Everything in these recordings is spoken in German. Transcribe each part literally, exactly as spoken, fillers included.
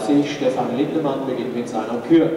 dreißig, Stefan Lindemann beginnt mit seiner Kür.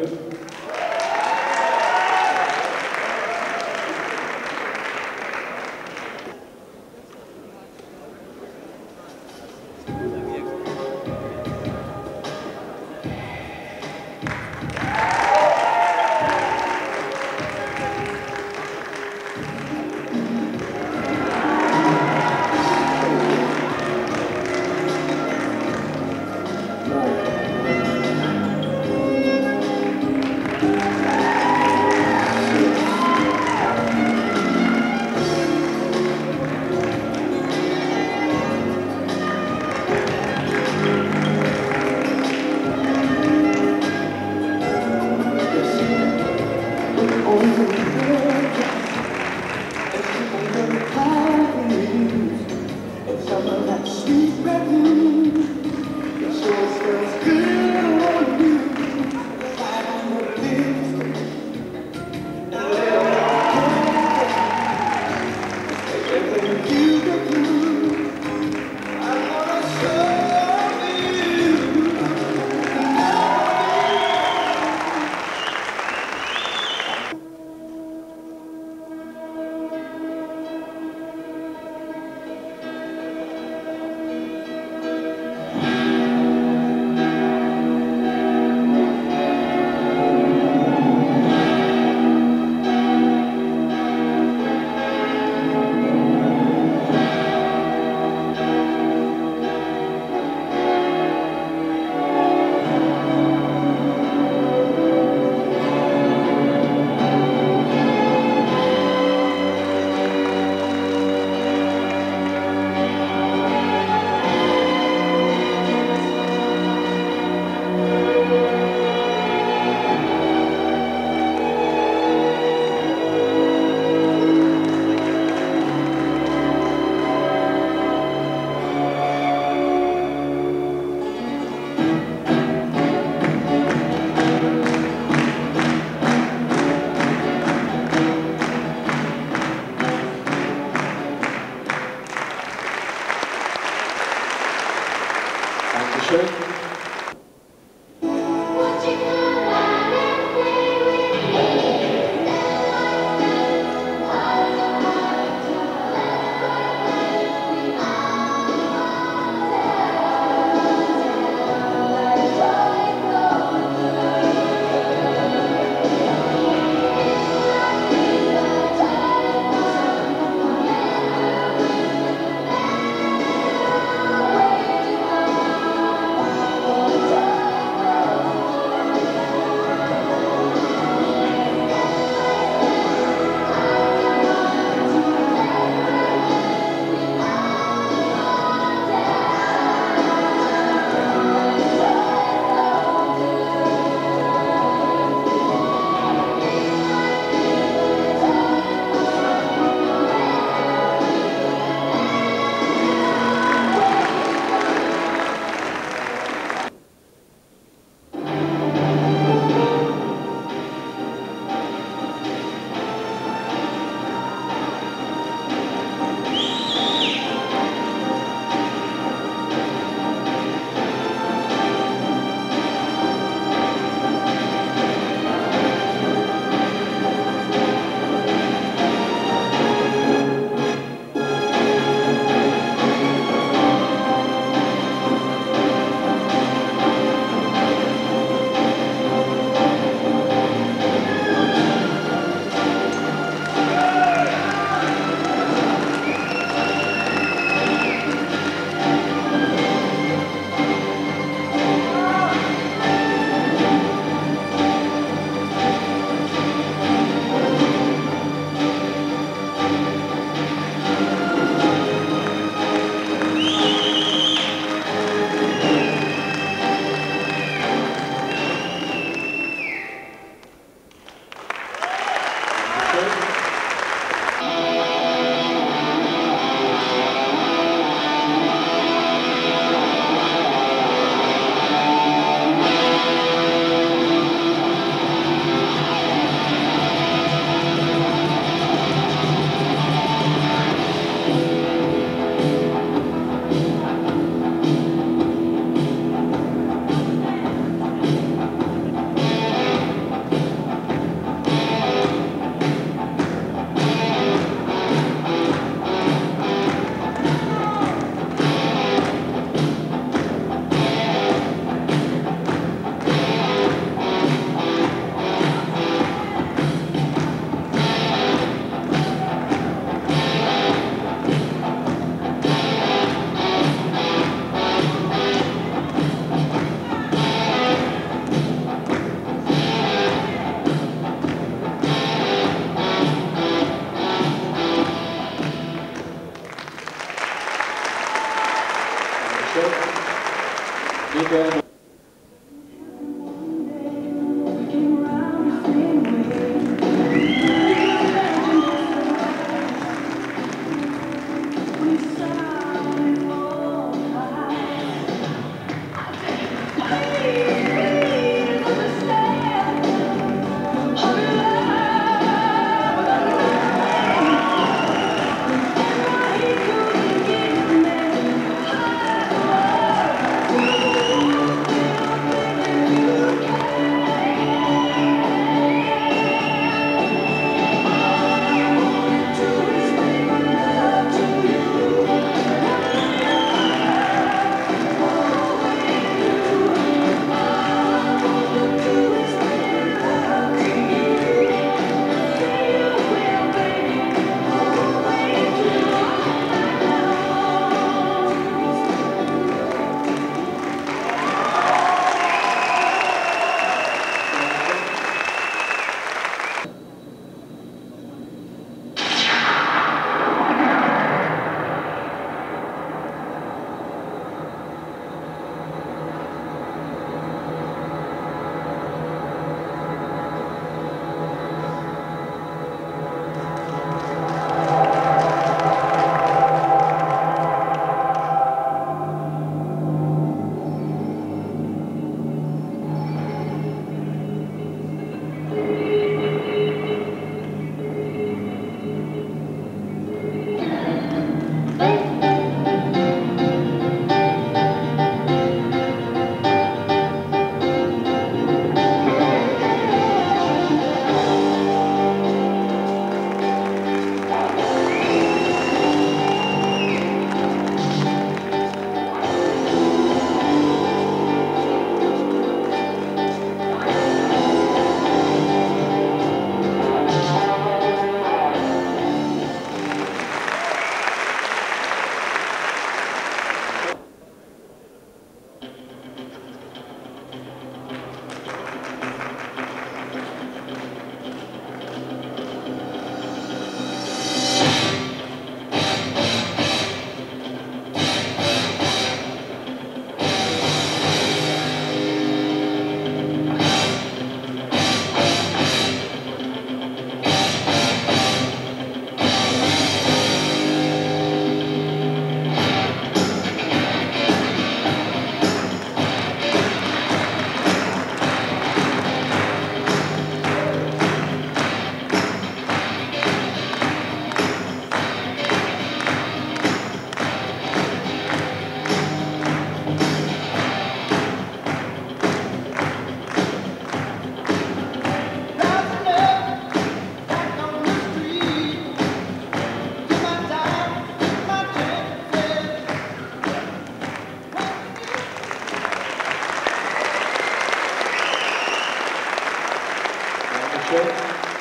Dankeschön.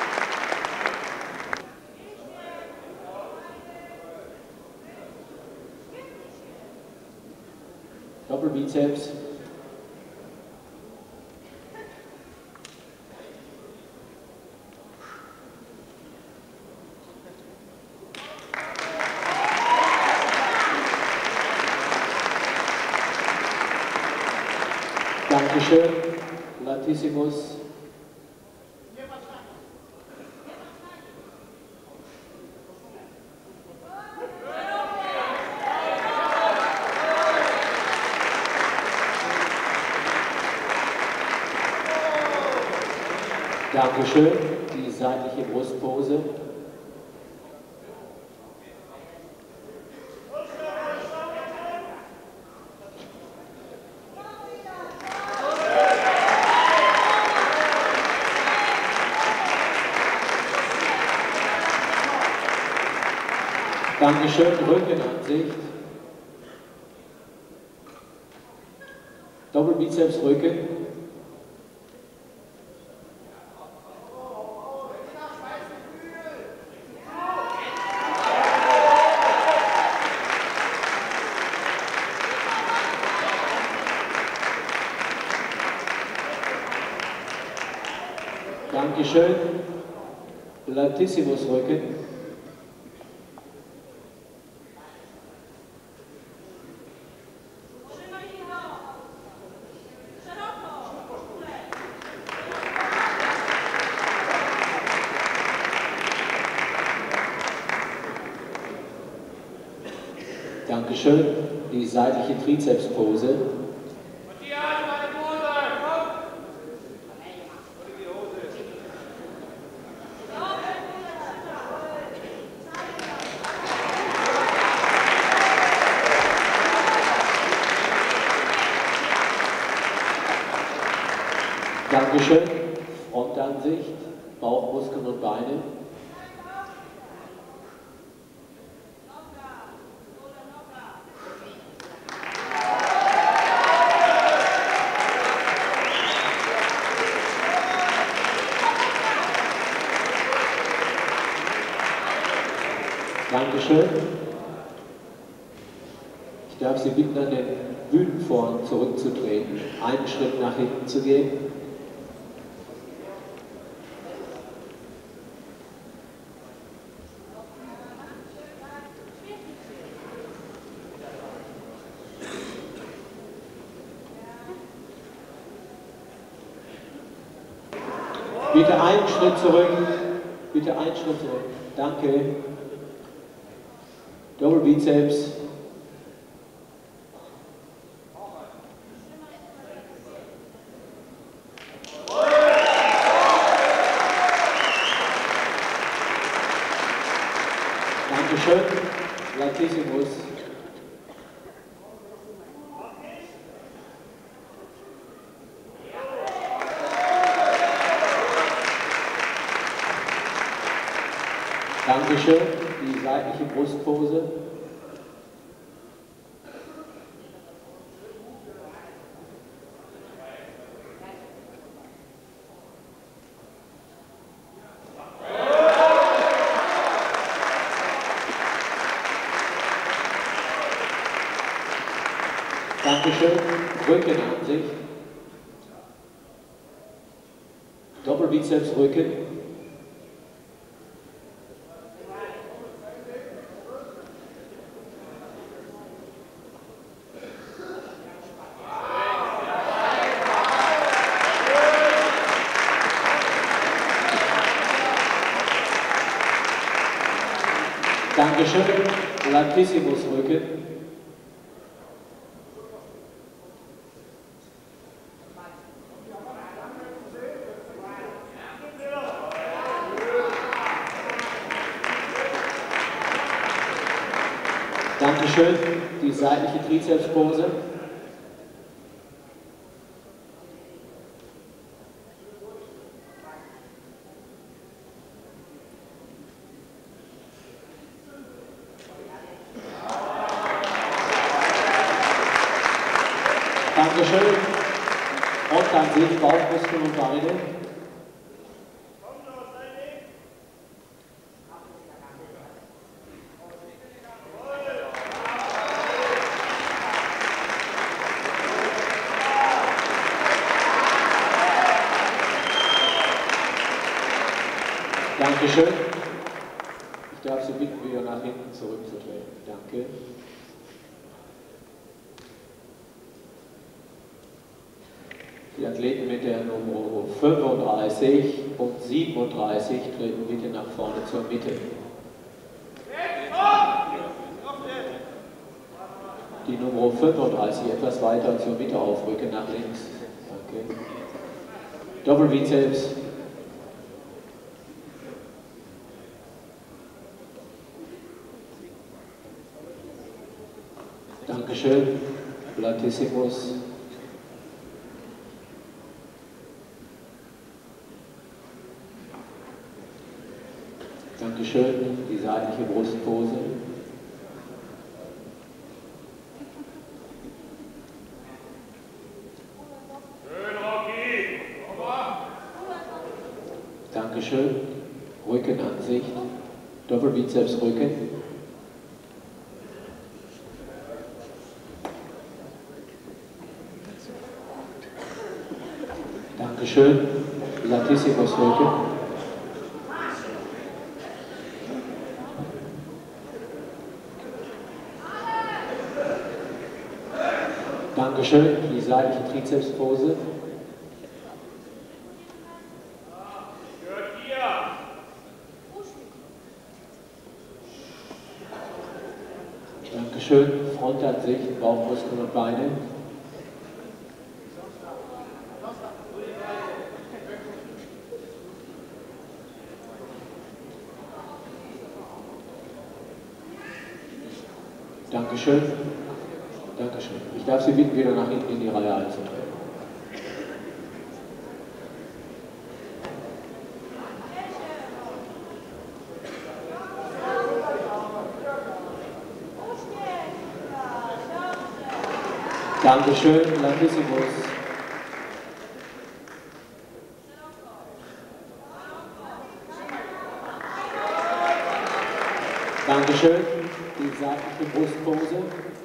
Doppelbizeps. Dankeschön. Latissimus. Dankeschön. Die seitliche Brustpose. Dankeschön, Rückenansicht. Doppelbizeps, Rücken. Dankeschön. Latissimus, Rücken. Dankeschön. Die seitliche Trizepspose. Dankeschön. Frontansicht, Bauchmuskeln und Beine. Dankeschön. Ich darf Sie bitten, an den Bühnenvorhang zurückzutreten, einen Schritt nach hinten zu gehen. Bitte einen Schritt zurück. Bitte einen Schritt zurück. Danke. Doppelbizeps. Dankeschön. Latissimus. Dankeschön. Die seitliche Brustpose. Dankeschön. Rückenansicht. Doppelbizeps, Rücken. Dankeschön. Latissimus, Rücken. Dankeschön. Die seitliche Trizepspose. Dankeschön. Und dann seht Bauchmuskeln und Beine. Dankeschön. Ich darf Sie bitten, wieder nach hinten zurückzutreten. Danke. Die Athleten mit der Nummer fünfunddreißig und siebenunddreißig treten bitte nach vorne zur Mitte. Die Nummer fünfunddreißig etwas weiter zur Mitte aufrücken, nach links. Danke. Doppelbizeps. Dankeschön. Latissimus. Dankeschön. Die seitliche Brustpose. Dankeschön. Rückenansicht. Doppelbizeps Rücken. Dankeschön. Latissimus Rücken. Dankeschön. Die seitliche Trizepspose. Dankeschön. Frontansicht, Bauchmuskeln und Beine. Dankeschön. Dankeschön. Ich darf Sie bitten, wieder nach hinten in die Reihe einzutreten. Dankeschön, Latissimus. Dankeschön, die seitliche Brustpose.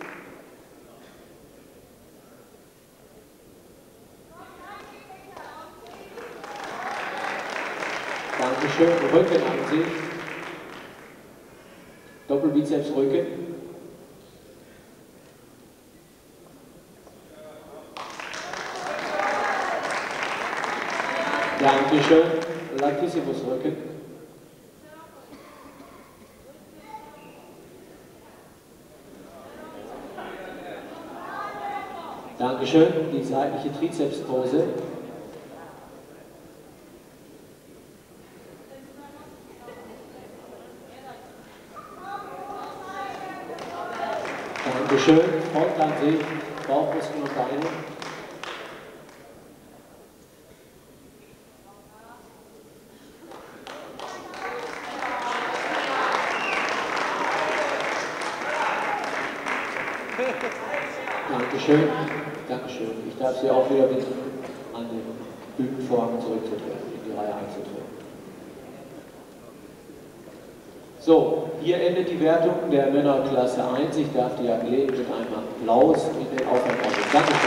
Dankeschön, Rückenansicht. Doppelbizeps Rücken. Dankeschön, Latissimus Rücken. Dankeschön, die seitliche Trizepspose. Dankeschön, Frontansicht, Bauchmuskeln und Beine. Dankeschön, Dankeschön. Ich darf Sie auch wieder bitten, an den Bühnenvorhang zurückzutreten, in die Reihe einzutreten. So, hier endet die Wertung der Männerklasse eins. Ich darf die Athleten mit einem Applaus in den Aufwand nehmen. Dankeschön.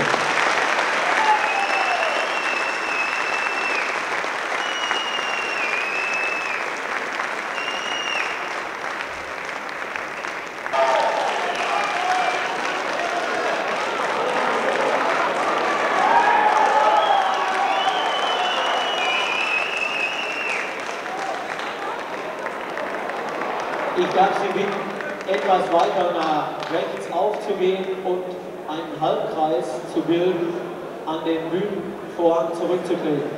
Ich darf Sie bitten, etwas weiter nach rechts aufzugehen und einen Halbkreis zu bilden, an den Bühnenvorhang zurückzutreten.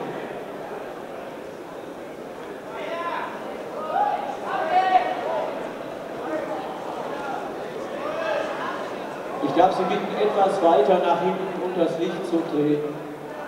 Ich darf Sie bitten, etwas weiter nach hinten und das Licht zu treten.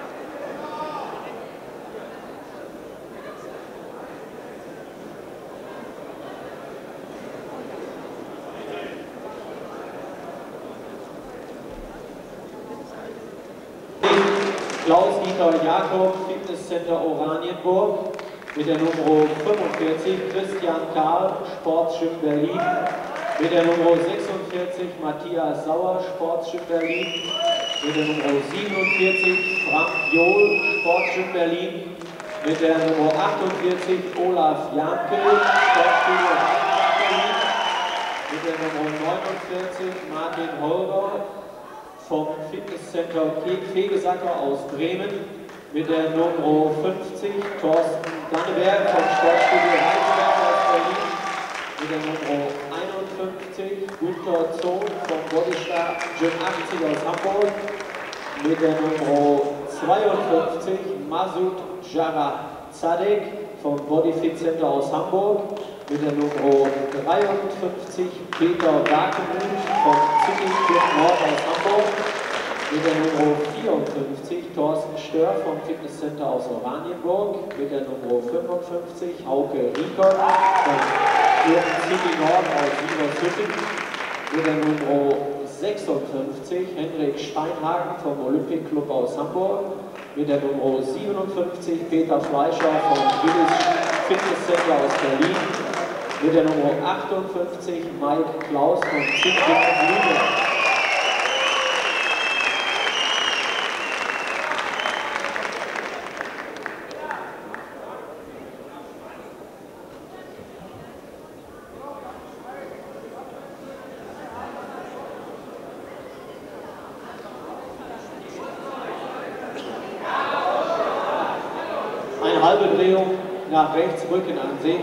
Klaus-Dieter Jakob, Fitnesscenter Oranienburg, mit der Nummer fünfundvierzig, Christian Karl, Sportschirm Berlin, mit der Nummer sechsundvierzig, Matthias Sauer, Sportschirm Berlin, mit der Nummer siebenundvierzig, Frank Johl, Sportschirm Berlin, Mit der Nummer achtundvierzig Olaf Janke, Sportstudio Berlin. Mit der Nummer neunundvierzig Martin Holger vom Fitnesscenter Fegesacker aus Bremen. Mit der Nummer fünfzig Thorsten Danneberg vom Sportstudio Heidelberg aus Berlin. Mit der Nummer einundfünfzig Günter Zohn vom Bodystar Gym achtzig aus Hamburg. Mit der Nummer zweiundfünfzig Masud Jara Zadek vom Bodyfit Center aus Hamburg. Mit der Nummer dreiundfünfzig Peter Wakemuth vom City Club Nord aus Hamburg. Mit der Nummer vierundfünfzig Thorsten Stör vom Fitnesscenter aus Oranienburg. Mit der Nummer fünfundfünfzig Hauke Riekert vom Club City Nord aus Sievershütten. Mit der Nummer sechsundfünfzig Henrik Steinhagen vom Olympic Club aus Hamburg. Mit der Nummer siebenundfünfzig Peter Fleischer vom Willis Fitnesscenter aus Berlin. Mit der Nummer achtundfünfzig Mike Klaus vom Fitness Lübeck. Eine halbe Drehung nach rechts, Rückenansicht.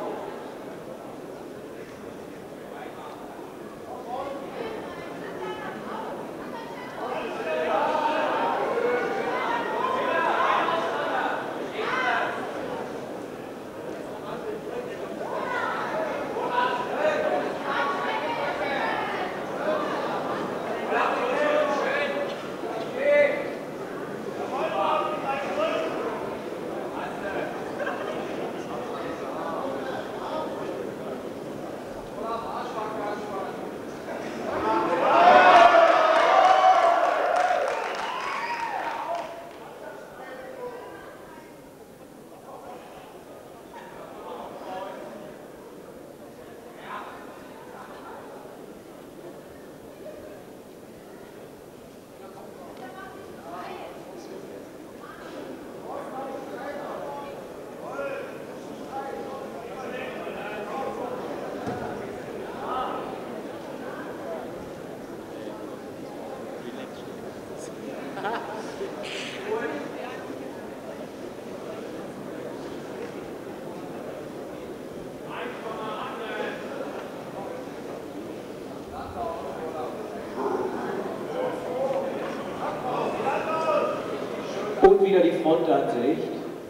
Und wieder die Frontansicht.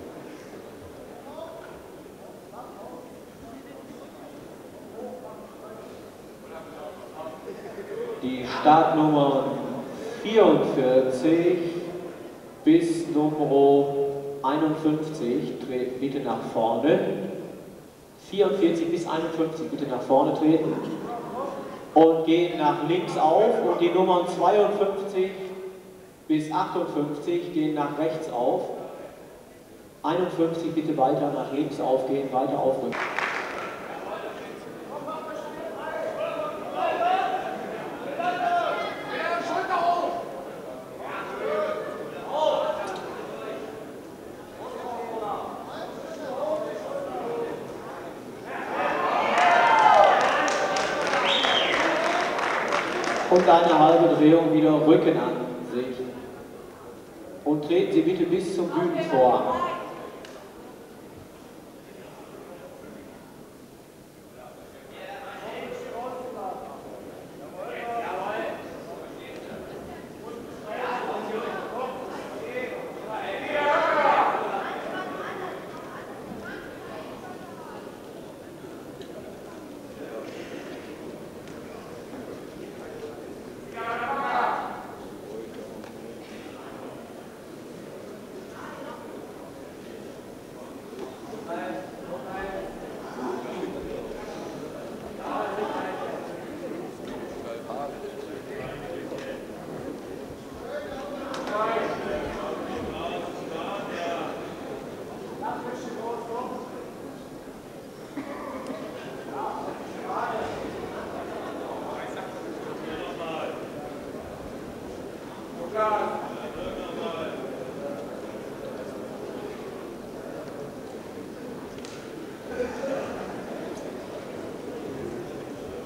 Die Startnummer vierundvierzig bis Nummer einundfünfzig treten bitte nach vorne. vierundvierzig bis einundfünfzig bitte nach vorne treten und gehen nach links auf, und die Nummern zweiundfünfzig bis achtundfünfzig gehen nach rechts auf. einundfünfzig bitte weiter nach links aufgehen, weiter aufrücken. Und eine halbe Drehung wieder Rückenansicht. Und treten Sie bitte bis zum Bühnenvorhang.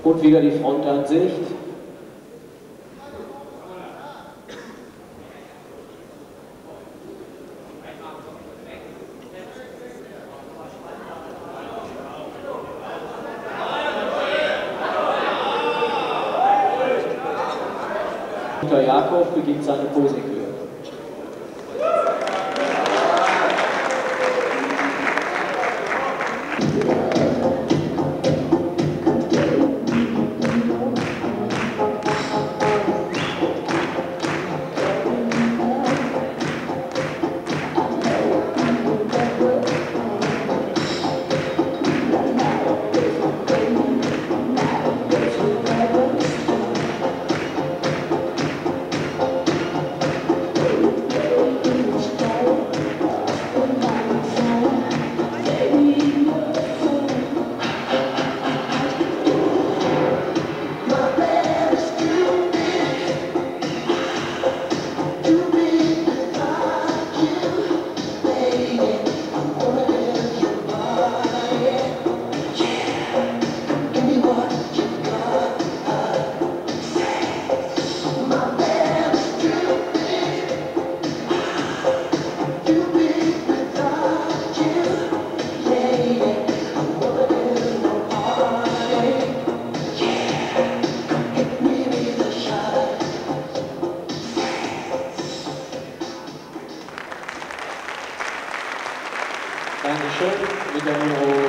Und wieder die Frontansicht. Günter Jakob beginnt seine Posekür. Dankeschön, mit der Nummer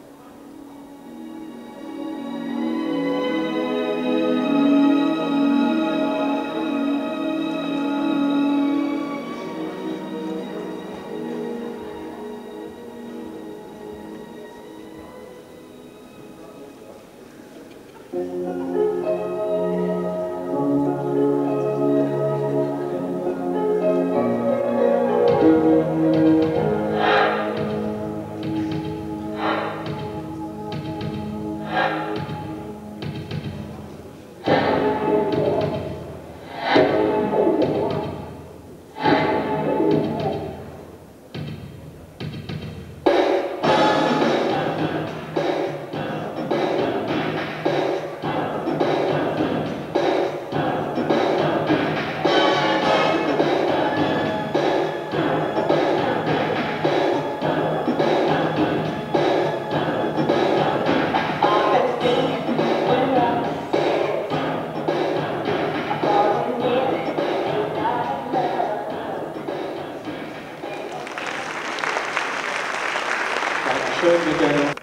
Dankeschön, mit der Nummer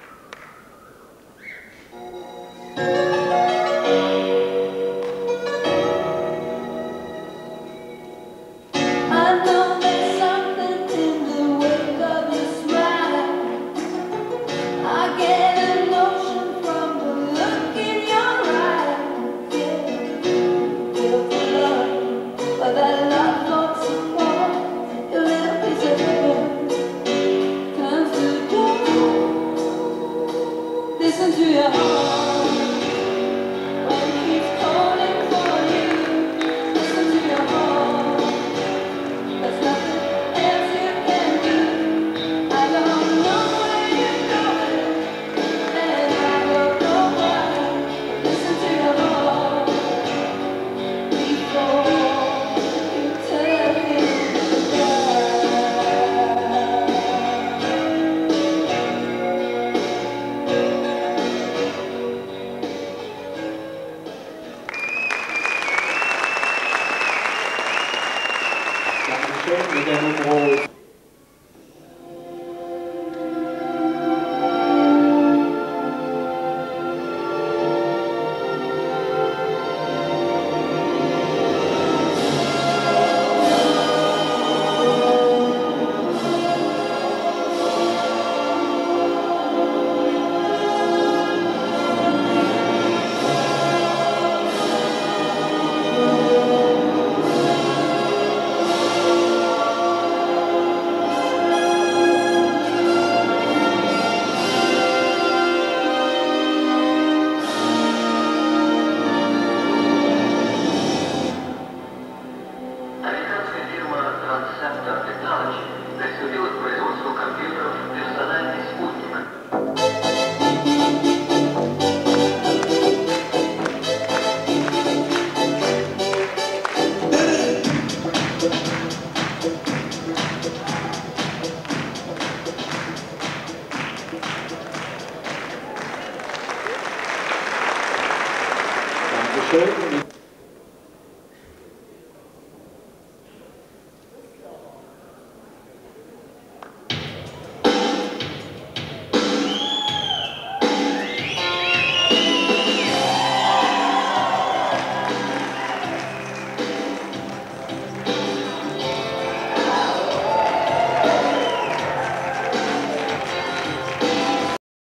Köln mit